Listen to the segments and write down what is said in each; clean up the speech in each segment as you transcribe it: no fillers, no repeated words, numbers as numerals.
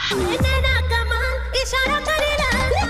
नैना कमाल इशारा करेला।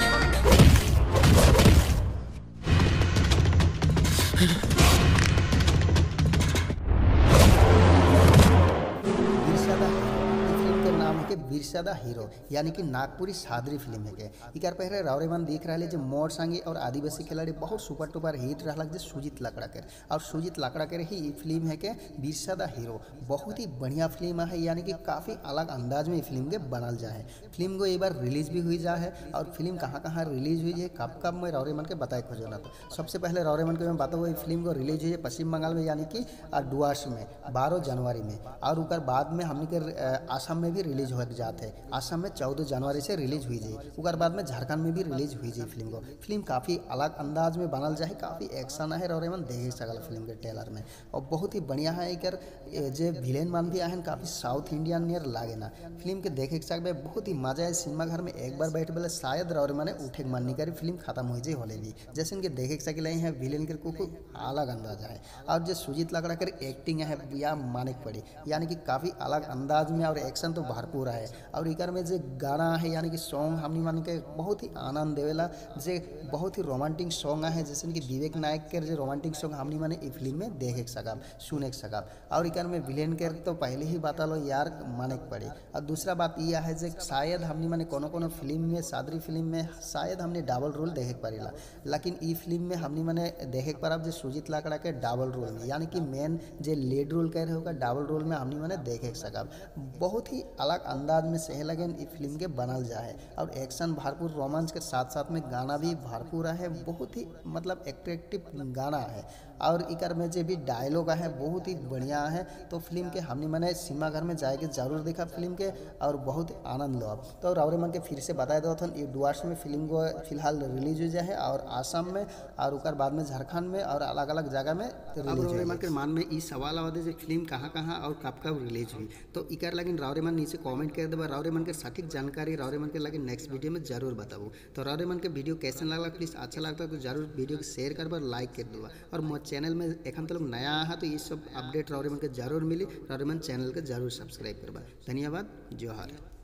फिल्म के नाम है कि बिरसा हीरो यानी कि नागपुरी सादरी फिल्म है के इकार पहले रावरेमान देख रहा है जो मोर संगी और आदिवासी खिलाड़ी बहुत सुपर टुपर हिट रहा जो सुजीत लाकड़ाकर और सुजीत लाकड़ाकर ही ये फिल्म है के बिरसा हीरो बहुत ही बढ़िया फिल्म है यानी कि काफ़ी अलग अंदाज में ये फिल्म के बनल जाए। फिल्म को एक बार रिलीज भी हुई जा है और फिल्म कहाँ कहाँ रिलीज हुई है कब कब मैं रावरेमान के बताए खोजना। तो सबसे पहले रावरेमान के मैं बताऊँ ये फिल्म को रिलीज हुई है पश्चिम बंगाल में यानी कि डुआर्स में 12 जनवरी में और उकर बाद में हमने के आसाम में भी रिलीज हो जाते हैं। आसाम में 14 जनवरी से रिलीज हुई जाए उकर बाद में झारखंड में भी रिलीज हुई जाए। फिल्म को फिल्म काफ़ी अलग अंदाज में बनल जाए काफ़ी एक्शन है और एमन देखे सकल फिल्म के ट्रेलर में और बहुत ही बढ़िया है एक जे विलेन मान भी आहन काफ़ी साउथ इंडियन नियर लागे ना फिल्म के देखे सकते बहुत ही मजा है। सिनेमा घर में एक बार बैठ बोले शायद और मैंने उठे मन नहीं करी फिल्म खत्म हो जाए होले भी जैसे इनके देखे सकते हैं विलेन के कुछ अलग अंदाज है और जो सुजीत लाकड़ाकर एक्टिंग है या माने पड़ी यानी कि काफ़ी अलग अंदाज में और एक्शन तो भरपूर है और इकर में जो गाना है यानी कि सॉन्ग हमने मान के बहुत ही आनंद देवेला जे बहुत ही रोमांटिक सॉन्ग है जैसे कि विवेक नायक के जो रोमांटिक सॉन्ग हमने माने इस फिल्म में देखे सकब सुने सकब और इकर में विलेन के तो पहले ही बता लो यार माने पड़ी। और दूसरा बात यह है जो शायद हमने माने कोनो फिल्म में सादरी फिल्म में शायद हमने डबल रोल देखे पड़ेला लेकिन ई फिल्म में हमने माने देखे पारब जो सुजीत लाकड़ा के डबल रोल में यानी कि मेन जो लीड रोल कह रहे होगा डबल रोल में हमने माने देखे सकब बहुत ही अलग अंदाज में सही लगे इस फिल्म के बनल जाए और एक्शन भरपूर रोमांच के साथ साथ में गाना भी भरपूर है बहुत ही मतलब एट्रैक्टिव गाना है और इकर में जो भी डायलॉग है बहुत ही बढ़िया है। तो फिल्म के हमने मैंने सिनेमा घर में जाके जरूर देखा फिल्म के और बहुत आनंद लो। तो रावरेमान के फिर से बताया दो ये डुआर्स में फिल्म को फिलहाल रिलीज हो जाए और आसाम में और उकर बाद में झारखंड में और अलग अलग जगह में रावरेमान के मान में इस सवाल आवादे जो फिल्म कहाँ कहाँ और कब कब रिलीज हुई तो इकर लगे रावरेमान नीचे कमेंट कर देगा रावरेमान के सटीक जानकारी रावरेमान के लगे नेक्स्ट वीडियो में जरूर बताऊँ। तो रावरेमान के वीडियो कैसे लगा प्लीज़ अच्छा लगता है तो जरूर वीडियो को शेयर कर लाइक कर दूँगा और मोर चैनल में एखन तो लोग नया है तो ये सब अपडेट रावरेमान के जरूर मिली रावरेमान चैनल के जरूर सब्सक्राइब करवा। धन्यवाद जोहार।